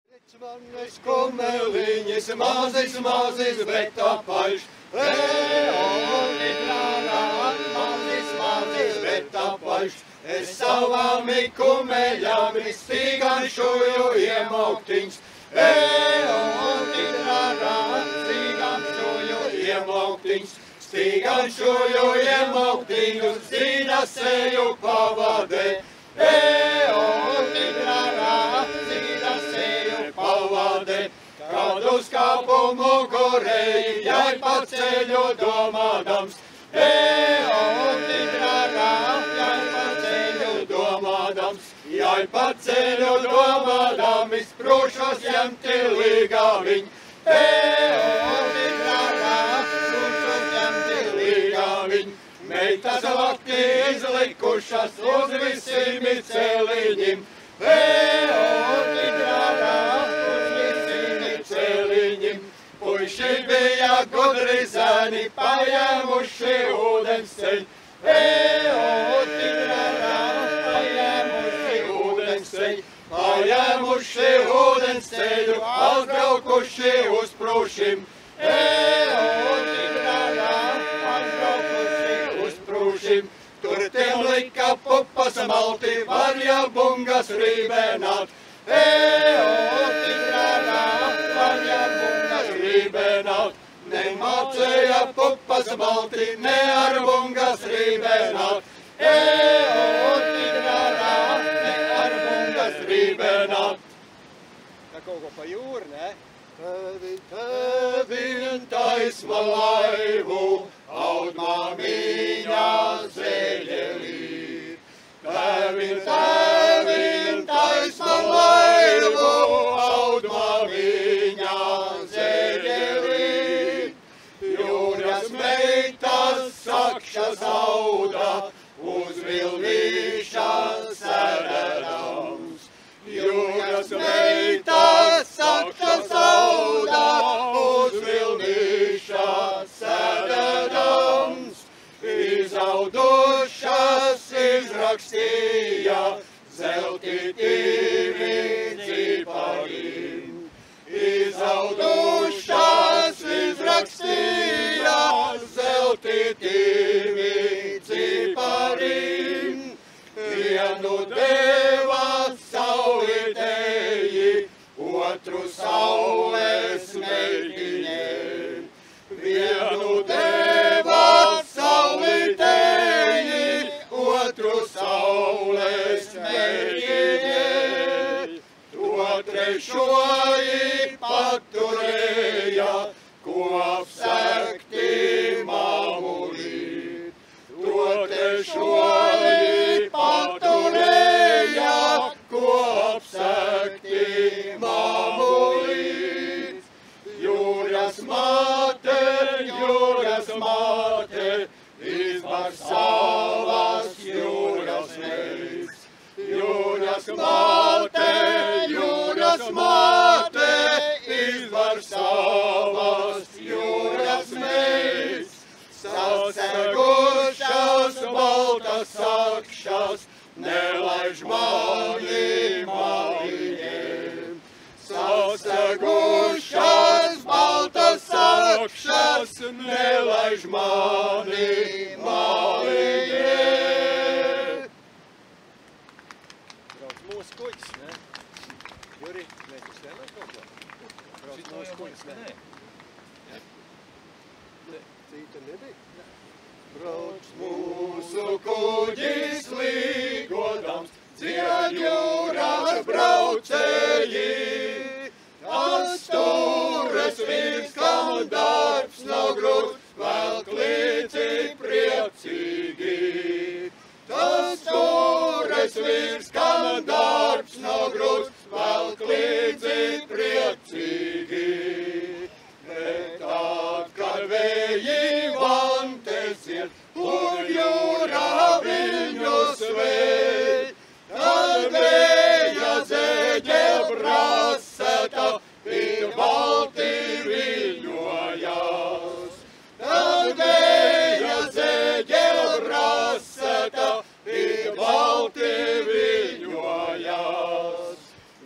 Manis kumeliņas, mazis, bet apaļš. Mazis, bet apaļš. Es savām kumeļām stīganšoju iemauktiņas. Stīganšoju iemauktiņus, zīda seju pavadē. Kad uz kāpu mugurēji, jai pa ceļu domādams. Jai pa ceļu domādams, prūšos jemti līgaviņ. Meitas vakti izlikušas uz visiem celiņiem. Puiši bija gudri zēni, paņēmuši ūdenseļ. Paņēmuši ūdenseļu, atbraukuši uz prūšim. Tur tiem lika pupas malti, varja bungas rībenāt. Nemācēja pupas malti, ne ar bungas rībenāt. Ne ar bungas rībenāt. Tā kaut ko pa jūru, ne? Tēvin taisma laivu, aud māmiņā zeļelī. Tēvin taisma laivu, aud māmiņā zeļelī. Jūras meitas sakšas auda, uz vilnīšas sēdēdams. Jūras meitas sakšas auda, uz vilnīšas sēdēdams. Izaudušas izrakstīja zeltītīvi ciparim. Izaudušas izrakstīja zeltītīvi ciparim. Vienu deva saulītēji, otru saules meitiņiem. Vienu deva saulītēji, otru saules meitiņiem. To trešoji paturēja, ko apsekti mamulī. To trešoji paturēja, ko apsekti mamulī. Jūras māte, izvar savas jūras meis. Jūras māte, izvar savas jūras meis. Sasegušas baltas sakšas, nelaiž mani maliņiem. Sasegušas baltas sakšas, nelaiž mani maliņiem. Brauc mūsu kuģis, ne? Juri, mēs uz tēmē kaut ko? Brauc mūsu kuģis, ne? Cita nebija? Brauc mūsu kuģis līgodams, dzied jūras braucēji. Tas stūres vīrs, kam darbs nav grūts, velk līdzi priecīgi. Tas stūres vīrs, kam darbs nav grūts, velk līdzi priecīgi. Bet tad, kad vēji vantes iet, un jūra viņus vēj, tad vēja zeģe braseta, ir balti viļņojās. Tad vēja zeģe braseta, ir balti viļņojās.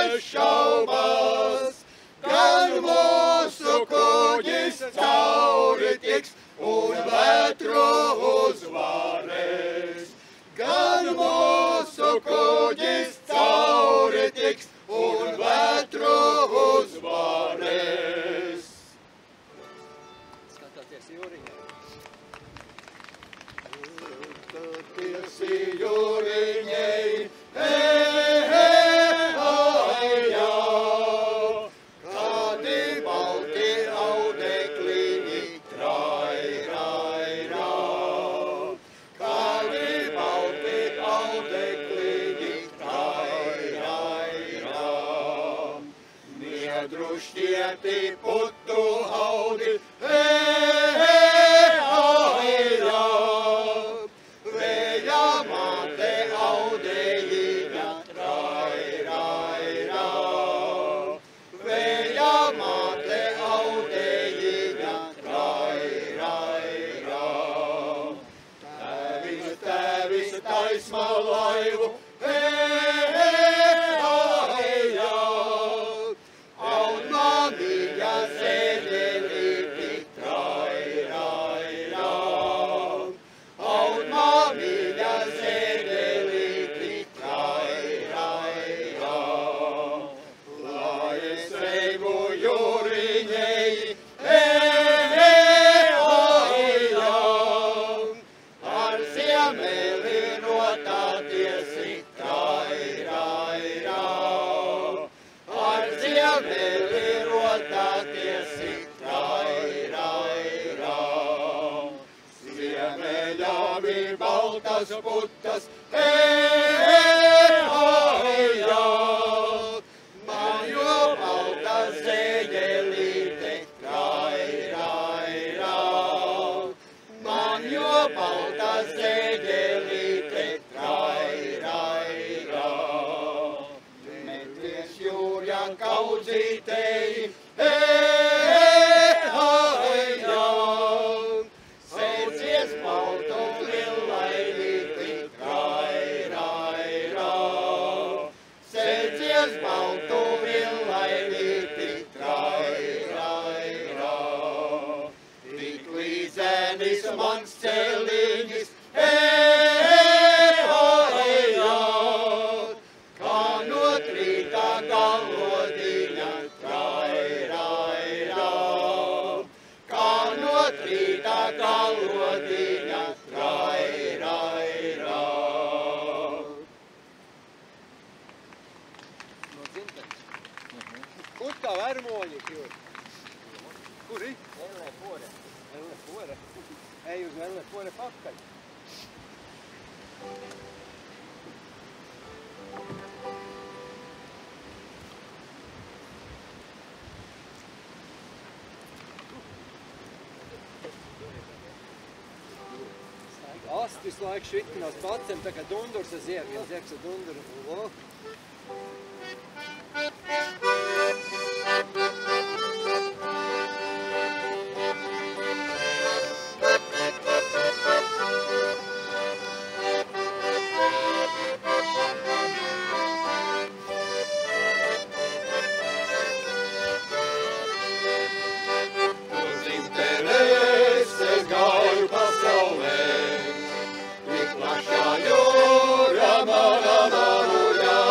šaubas, gan mūsu kuģis cauri tiks un vētru uzvarēs. Gan mūsu kuģis cauri tiks un vētru uzvarēs. Skatāties jūriņā. Skatāties jūriņai, kādi balti audekliņi, trai, rai, rā. Kādi balti audekliņi, trai, rai, rā. Niedrušķieti putu audi, Vēja mate audejiņa, trai, rai, rā. Vēja mate audejiņa, trai, rai, rā. Tēvis taisma laivu, aud mamīļa zeļelīti, trai, rai, rā. Aud mamīļa zeļelīti, trai, rai, rā. Lai es reivu jūriņei, ar ziemeli rotātiesi, trai, rai, rā. Ar ziemeli rotātiesi, trai, rai, rā. Ziemeļāvi baltas putas, man jo balta zeļelīte, trai, rai, rā. Man jo balta zeļelīte, trai, rai, rā. Meties jūrja kaudzīteji, sēdzies baltu lillainīti, trai, rai, rā. Sēdzies baltu lillainīti, trai, rai, rā. Tik līdzenis mans celiņis, kā no trīta galodiņa, trai, rai, rā. Kā no trīta galodiņa, trai, rai, rā. No dzimtenes. Kur tā vermoļi, Jūri? Kuri? Ellē pore. Ellē pore? Ej uz Ellē pore pakaļ. Asti visu laiku švitinās pacem, tā kā dundurs ar ziemi. Ja zieks ar dunduru. Uz dzimtenes es gāju pasaulē, tik plašā jūra mana mauļā.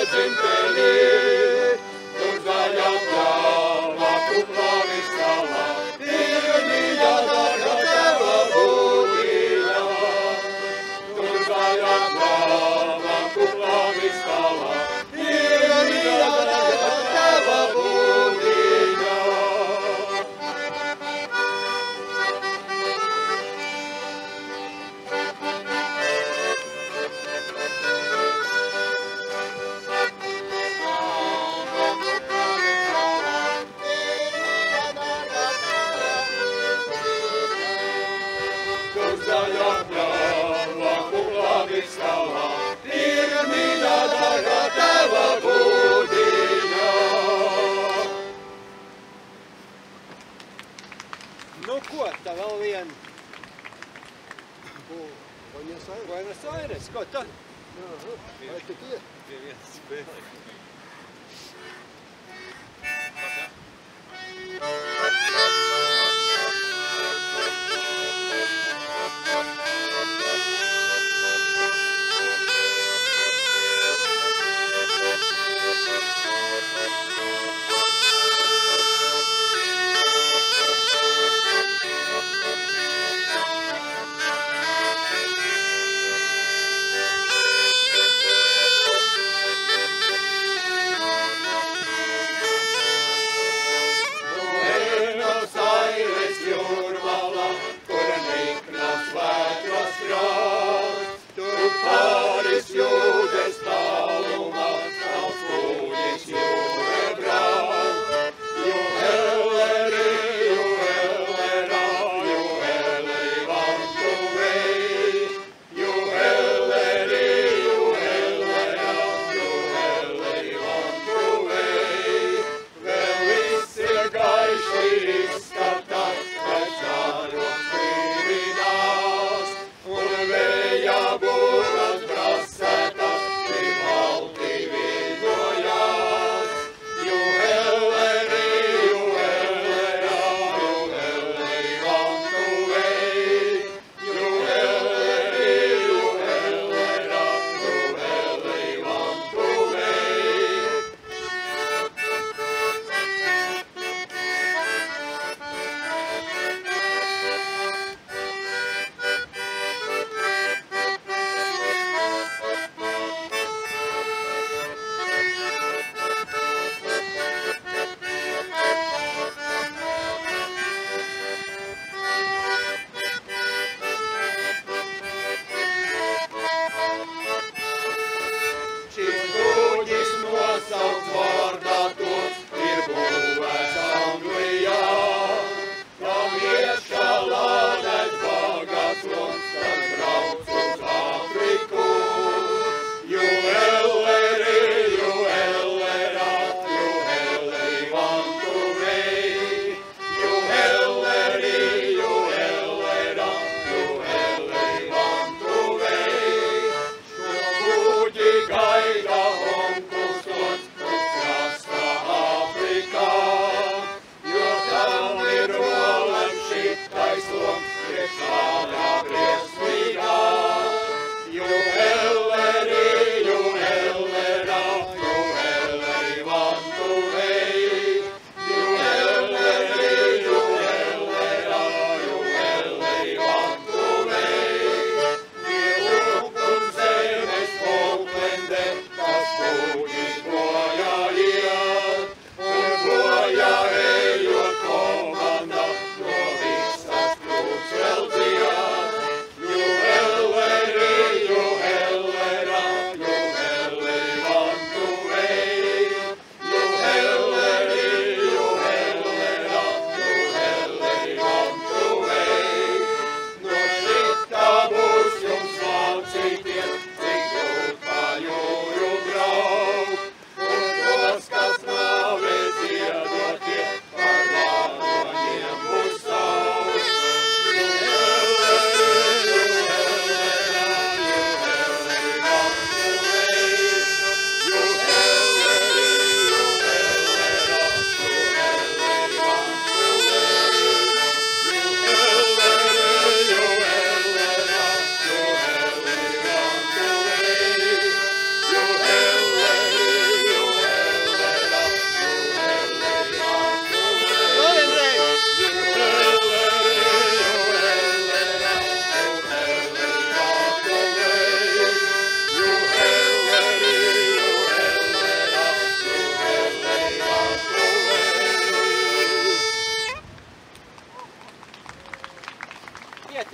dzimpeli, tuždaja plava kuplavistala, irmija daga teva budinja. Tuždaja plava kuplavistala, irmija daga teva budinja. Tuždaja plava kuplavistala, irmija daga teva budinja. Nu ko, tā vēl viena. Buenos Aires, ko tad? Vai tik ir? Pie vienas spēlē.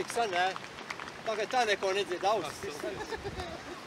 Fixa den där. Tagad tā neko nedzird ausis.